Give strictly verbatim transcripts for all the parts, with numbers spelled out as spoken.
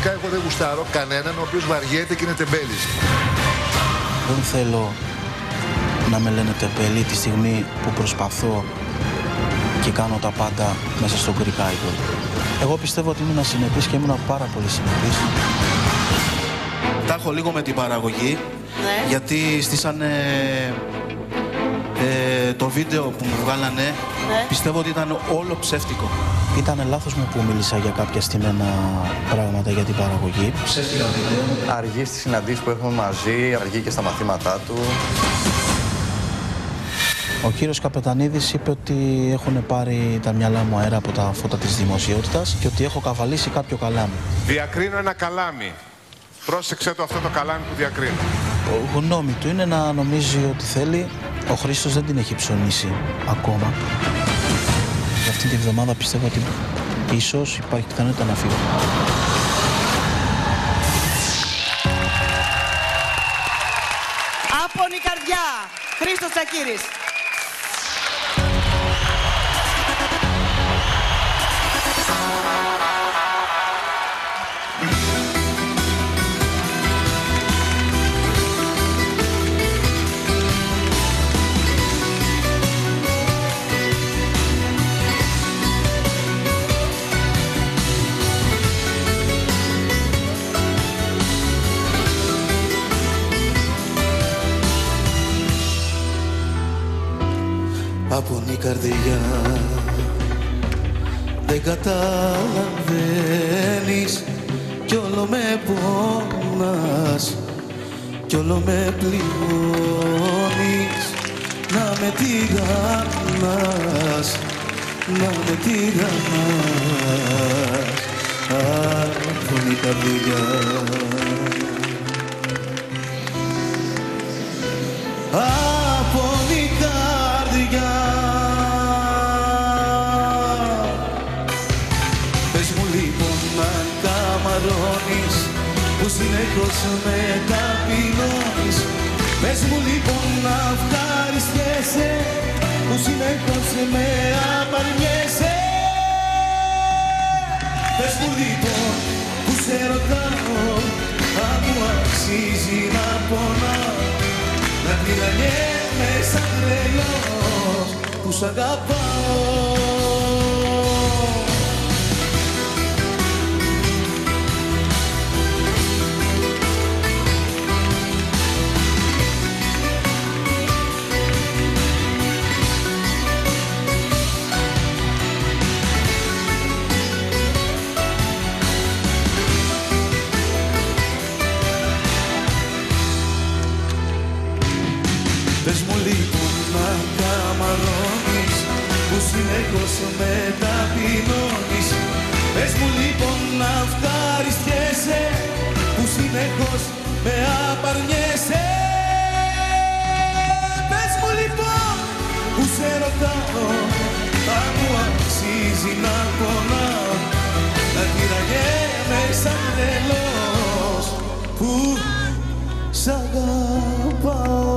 Γενικά εγώ δεν γουστάρω κανέναν ο οποίος βαριέται και είναι τεμπέλης. Δεν θέλω να με λένε τεμπέλη τη στιγμή που προσπαθώ και κάνω τα πάντα μέσα στο Greek Idol. Εγώ πιστεύω ότι ήμουν συνεπής και ήμουν πάρα πολύ συνεπής. Τα έχω λίγο με την παραγωγή, ναι. Γιατί στήσανε ε, το βίντεο που μου βγάλανε, ναι. Πιστεύω ότι ήταν όλο ψεύτικο. Ήταν λάθος μου που μίλησα για κάποια στημένα πράγματα για την παραγωγή. Ψεύτικα βίντεο. Αργεί στις συναντήσεις που έχουμε μαζί, αργεί και στα μαθήματά του. Ο κύριος Καπετανίδης είπε ότι έχουν πάρει τα μυαλά μου αέρα από τα φώτα της δημοσιότητας και ότι έχω καβαλήσει κάποιο καλάμι. Διακρίνω ένα καλάμι. Πρόσεξε το αυτό το καλάμι που διακρίνω. Ο γνώμη του είναι να νομίζει ότι θέλει. Ο Χρήστος δεν την έχει ψωνίσει ακόμα. Για αυτή τη βδομάδα πιστεύω ότι ίσως υπάρχει πιθανότητα να φύγω. Άπονη καρδιά, Χρήστος Τσακύρης. Άπονη καρδιά, δεν καταλαβαίνεις κι όλο με πόνας κι όλο με πληγώνεις. Να με τηγανάς, να με τηγανάς. Άπονη καρδιά. Άπονη καρδιά. Πες μου λοιπόν αν καμαρώνεις που συνεχώς με ταπεινώνεις. Πες μου λοιπόν να ευχαριστιέσαι που συνεχώς με απαρνιέσαι. Πες μου λοιπόν που σε ρωτάω αν μου αξίζει να πονάω, να τυραννιέμαι σαν τρελός που σ' αγαπάω. Πες μου λοιπόν να καμαρώνεις που συνεχώς με ταπεινώνεις. Πες μου λοιπόν να ευχαριστιέσαι που συνεχώς με απαρνιέσαι. Πες μου λοιπόν που σε ρωτάω αν μου αξίζει να πονάω, να τυραννιέμαι σαν τρελός που σ' αγαπάω.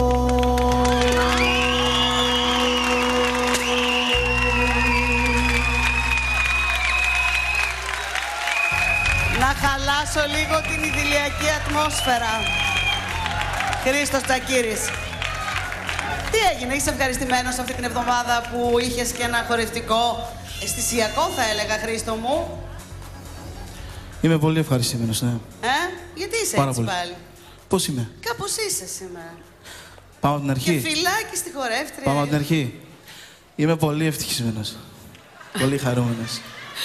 Να χαλάσω λίγο την ιδηλιακή ατμόσφαιρα. Χρήστος Τσακύρης. Τι έγινε, είσαι ευχαριστημένος αυτή την εβδομάδα που είχες και ένα χορευτικό αισθησιακό, θα έλεγα, Χρήστο μου? Είμαι πολύ ευχαριστημένος, ναι. Ε, γιατί είσαι Πάρα έτσι πολύ. πάλι? Πώς είμαι? Κάπως είσαι σήμερα. Πάμε από την αρχή. Και φυλάκι στη χορεύτρια. Πάμε από την αρχή. Είμαι πολύ ευτυχισμένος. Πολύ χαρούμενος.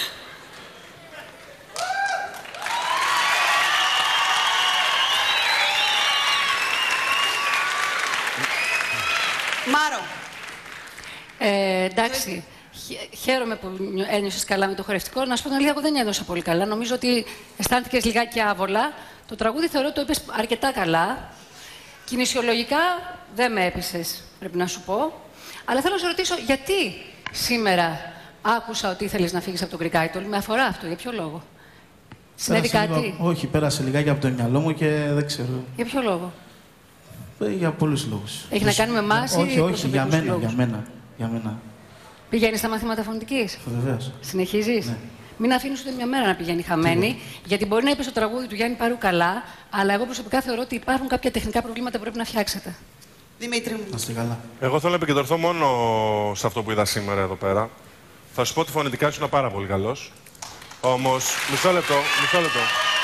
Μάρο. Ε, εντάξει. Χ- Χαίρομαι που ένιωσες καλά με το χορευτικό. Να σου πω την αλήθεια, εγώ δεν ένιωσα πολύ καλά. Νομίζω ότι αισθάνθηκες λιγάκι άβολα. Το τραγούδι θεωρώ το είπες αρκετά καλά. Κινησιολογικά δεν με έπεισες, πρέπει να σου πω. Αλλά θέλω να σε ρωτήσω, γιατί σήμερα άκουσα ότι ήθελες να φύγεις από τον Greek Idol? Με αφορά αυτό, για ποιο λόγο? Συνέβη Πέρασε κάτι? λίγο- όχι, πέρασε λιγάκι από το μυαλό μου και δεν ξέρω. Για ποιο λόγο? Ε, Για πολλούς λόγους. Έχει να κάνει με εμάς ή Όχι, όχι, προσωπικούς για μένα, λόγους? για μένα, για μένα. Πηγαίνεις στα μαθήματα φωνητικής? Βεβαίως. Συνεχίζεις? Ναι. μην αφήνεις ούτε μια μέρα να πηγαίνει χαμένη. Mm. Γιατί μπορεί να είπε το τραγούδι του Γιάννη Παρού καλά, αλλά εγώ προσωπικά θεωρώ ότι υπάρχουν κάποια τεχνικά προβλήματα που πρέπει να φτιάξετε. Δημήτρη μου. Να είστε καλά. Εγώ θέλω να επικεντρωθώ μόνο σε αυτό που είδα σήμερα εδώ πέρα. Θα σου πω ότι φωνητικά ήσουν πάρα πολύ καλός. Όμως, μισό λεπτό, μισό λεπτό.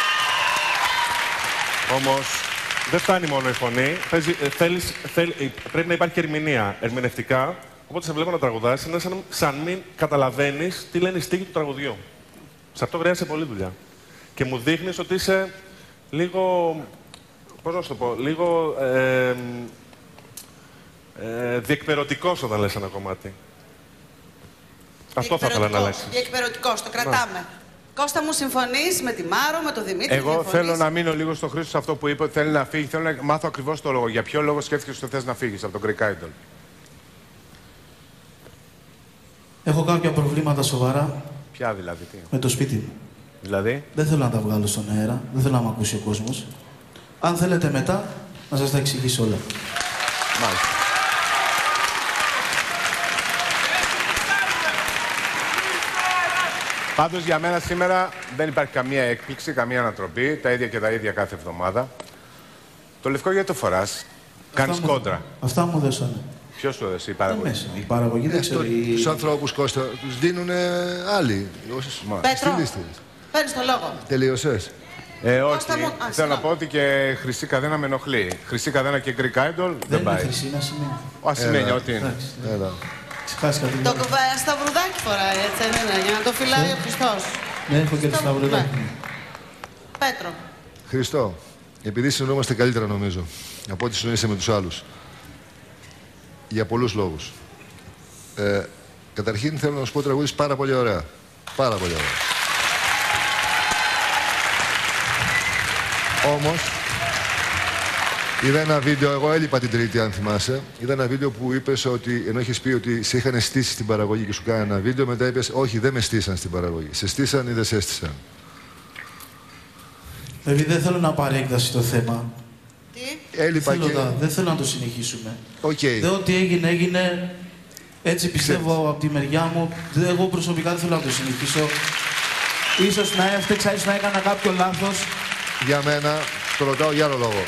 Όμως, δεν φτάνει μόνο η φωνή. Θέλεις, θέλεις, θέλ, πρέπει να υπάρχει ερμηνεία ερμηνευτικά. Οπότε σε βλέπω να τραγουδάς, είναι σαν, σαν μην καταλαβαίνεις τι λένε οι στίχοι του τραγουδιού. Σε αυτό χρειάζεται πολλή δουλειά. Και μου δείχνεις ότι είσαι λίγο. Πώς να σου το πω, λίγο. Ε, ε, διεκπαιρωτικός όταν λες ένα κομμάτι. Αυτό θα ήθελα να λέξεις. Διεκπαιρωτικός, το κρατάμε. Να. Κώστα μου, συμφωνείς με τη Μάρο, με τον Δημήτρη? Εγώ διαφωνείς? θέλω να μείνω λίγο στο Χρήστο σε αυτό που είπε ότι θέλει να φύγει. Θέλω να μάθω ακριβώς το λόγο. Για ποιο λόγο σκέφτηκες ότι θες να φύγεις από τον Greek Idol? Έχω κάποια προβλήματα σοβαρά. Ποια δηλαδή, τι? Με το σπίτι μου. Δηλαδή? Δεν θέλω να τα βγάλω στον αέρα, δεν θέλω να με ακούσει ο κόσμος. Αν θέλετε μετά, να σας τα εξηγήσω όλα. Μάλιστα. Πάντως για μένα σήμερα δεν υπάρχει καμία έκπληξη, καμία ανατροπή. Τα ίδια και τα ίδια κάθε εβδομάδα. Το λευκό γιατί το φοράς? Κάνεις μου, κόντρα. Αυτά μου δώσανε. Ποιος σου έδωσε, η παραγωγή? Μέσα. Η παραγωγή δεν ξέρω. Η... Τους ανθρώπους, Κώστα, τους δίνουν άλλοι. Πέτρο, παίρνεις το λόγο. Τελείωσες? Ε, όχι. Μου... Θέλω να πω ότι και χρυσή καδένα με ενοχλεί. Χρυσή καδένα και Greek Idol δεν, δεν πάει. Είναι χρυσή, είναι ασημένια. Ο ασημένια, ό,τι είναι. Έλα. Το σταυρουδάκι φοράει, έτσι, ναι, ναι, για να το φυλάει ο Χριστός. Ναι, έχω και το σταυρουδάκι. Ναι. Πέτρο. Χριστό, επειδή συνεννοούμαστε καλύτερα νομίζω από ό,τι συνεννοείσαι με τους άλλους. Για πολλούς λόγους. Ε, καταρχήν θέλω να σου πω τραγούδις πάρα πολύ ωραία. Πάρα πολύ ωραία. Όμως, είδα ένα βίντεο, εγώ έλειπα την Τρίτη αν θυμάσαι, είδα ένα βίντεο που είπες ότι, ενώ είχες πει ότι σε είχαν στήσει στην παραγωγή και σου κάνανε ένα βίντεο, μετά είπες όχι, δεν με στήσαν στην παραγωγή. Σε στήσαν ή δεν σε έστησαν? Επειδή δεν θέλω να πάρει έκταση το θέμα. Τι? Έλειπα θέλω και... να, δεν θέλω να το συνεχίσουμε. Okay. Δεν ό,τι έγινε, έγινε. Έτσι πιστεύω από τη μεριά μου. Εγώ προσωπικά δεν θέλω να το συνεχίσω. Ίσως να έφτεξα, ίσως να έκανα κάποιο λάθος. Για μένα, το ρωτάω για άλλο λόγο.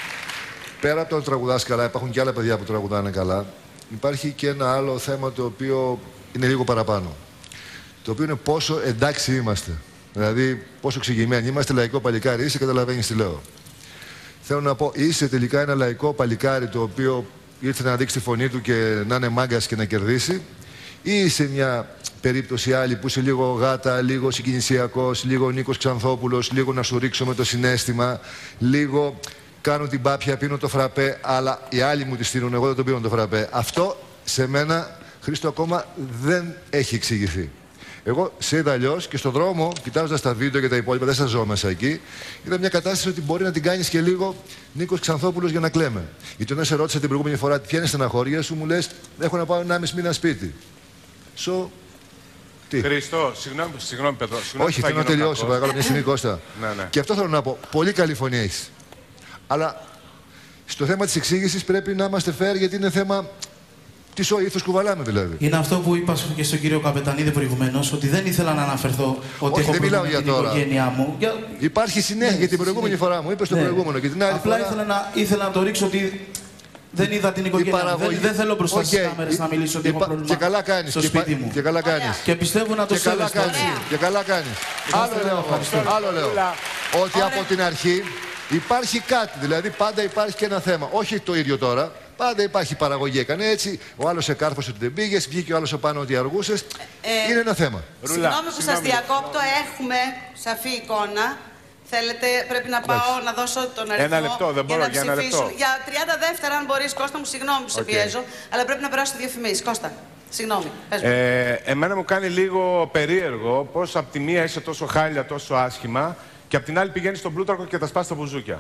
Πέρα από το ότι τραγουδάς καλά, υπάρχουν και άλλα παιδιά που τραγουδάνε καλά. Υπάρχει και ένα άλλο θέμα το οποίο είναι λίγο παραπάνω. Το οποίο είναι πόσο εντάξει είμαστε. Δηλαδή, πόσο εξηγημένοι είμαστε. Λαϊκό παλικάρι είσαι, καταλαβαίνεις τι λέω. Θέλω να πω, είσαι τελικά ένα λαϊκό παλικάρι το οποίο ήρθε να δείξει τη φωνή του και να είναι μάγκας και να κερδίσει, ή είσαι μια περίπτωση άλλη που είσαι λίγο γάτα, λίγο συγκινησιακός, λίγο Νίκος Ξανθόπουλος, λίγο να σου ρίξω με το συναίσθημα, λίγο κάνω την πάπια, πίνω το φραπέ, αλλά οι άλλοι μου τη στείλουν, εγώ δεν το πίνω το φραπέ. Αυτό σε μένα, Χρήστο, ακόμα δεν έχει εξηγηθεί. Εγώ σε είδα αλλιώς και στον δρόμο, κοιτάζοντας τα βίντεο και τα υπόλοιπα, δεν σας ζω μέσα εκεί, είδα μια κατάσταση ότι μπορεί να την κάνεις και λίγο Νίκος Ξανθόπουλος για να κλαίμε. Γιατί όταν σε ρώτησα την προηγούμενη φορά ποια είναι στεναχώρια σου, μου λες έχω να πάω ενάμιση μήνα σπίτι. Σο. Τι. Χριστό, συγγνώμη, συγγνώμη Πέτρο. Όχι, θέλω να τελειώσω, παρακαλώ, μια στιγμή, Κώστα. Ναι, ναι. Και αυτό θέλω να πω. Πολύ καλή φωνή έχεις. Αλλά στο θέμα της εξήγησης πρέπει να είμαστε fair, γιατί είναι θέμα. Τι ο ήθος κουβαλάμε δηλαδή. Είναι αυτό που είπα και στον κύριο Καπετανίδη προηγουμένως, ότι δεν ήθελα να αναφερθώ ότι όχι, έχω δεν πρόβλημα με την οικογένειά μου. Για... Υπάρχει συνέχεια ναι, για την προηγούμενη φορά μου. Είπες το ναι. προηγούμενο και την άλλη απλά φορά. ήθελα να, ήθελα να το ρίξω ότι δεν είδα την οικογένειά μου. Παραγωγή... Δεν, δεν θέλω μπροστά okay. στις κάμερες να μιλήσω ότι Υπα... έχω πρόβλημα και καλά κάνεις. στο και σπίτι πα... μου. Και καλά κάνεις. Και πιστεύω να το σέβεστε. Και καλά κάνεις. Άλλο λέω, άλλο λέω. Ότι από την αρχή υπάρχει κάτι. Δηλαδή πάντα υπάρχει και ένα θέμα. Όχι το ίδιο τώρα. Πάντα υπάρχει παραγωγή. Έκανε έτσι. Ο άλλος σε κάρφωσε ότι δεν πήγες. Βγήκε ο άλλος επάνω ότι αργούσες. Ε, είναι ένα θέμα. Συγγνώμη που σας διακόπτω. Έχουμε σαφή εικόνα. Θέλετε, πρέπει να πάω Εντάξει. να δώσω τον αριθμό. Ένα λεπτό, δεν μπορώ, για, για ένα λεπτό. Για τριάντα δεύτερα, αν μπορείς, Κώστα μου, συγγνώμη που σε okay. πιέζω. Αλλά πρέπει να περάσω τη διαφημίση. Κώστα, συγγνώμη. Πες μου. Ε, εμένα μου κάνει λίγο περίεργο πως από τη μία είσαι τόσο χάλια, τόσο άσχημα και από την άλλη πηγαίνεις στον Πλούταρχο και τα σπάς τα μπουζούκια.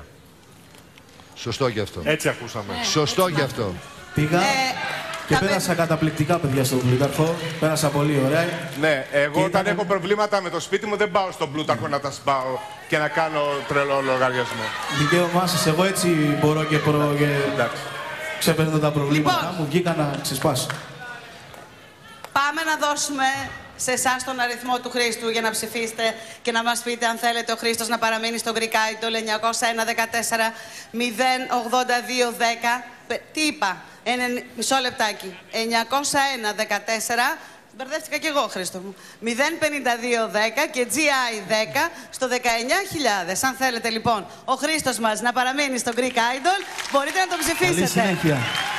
Σωστό και αυτό. Έτσι ακούσαμε. Ε, Σωστό και αυτό. Πήγα ε, και πέρασα πέ... καταπληκτικά, παιδιά, στον Πλούταρχο. Πέρασα πολύ ωραία. Ναι, εγώ και όταν ήταν... έχω προβλήματα με το σπίτι μου δεν πάω στον Πλούταρχο να τα σπάω και να κάνω τρελό λογαριασμό. Δικαίωμά σας, εγώ έτσι μπορώ και προ... και... ξεπέρνω τα προβλήματά λοιπόν, μου, βγήκα να ξεσπάσω. Πάμε να δώσουμε σε εσάς τον αριθμό του Χρήστου για να ψηφίσετε και να μας πείτε αν θέλετε ο Χρήστος να παραμείνει στο Greek Idol. εννιακόσια ένα δεκατέσσερα μηδέν ογδόντα δύο δέκα. Τι είπα, Ενε... μισό λεπτάκι. εννιακόσια ένα δεκατέσσερα. Μπερδεύτηκα κι εγώ, Χρήστο μου. μηδέν πενήντα δύο δέκα και τζι άι δέκα στο δεκαεννιά χιλιάδες. Αν θέλετε λοιπόν ο Χρήστος μας να παραμείνει στο Greek Idol, μπορείτε να τον ψηφίσετε. Καλή συνέχεια.